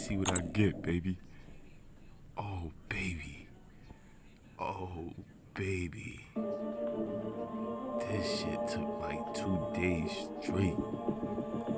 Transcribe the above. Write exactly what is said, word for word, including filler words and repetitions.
see what I get, baby. Oh, baby. Oh, baby. This shit took like two days straight.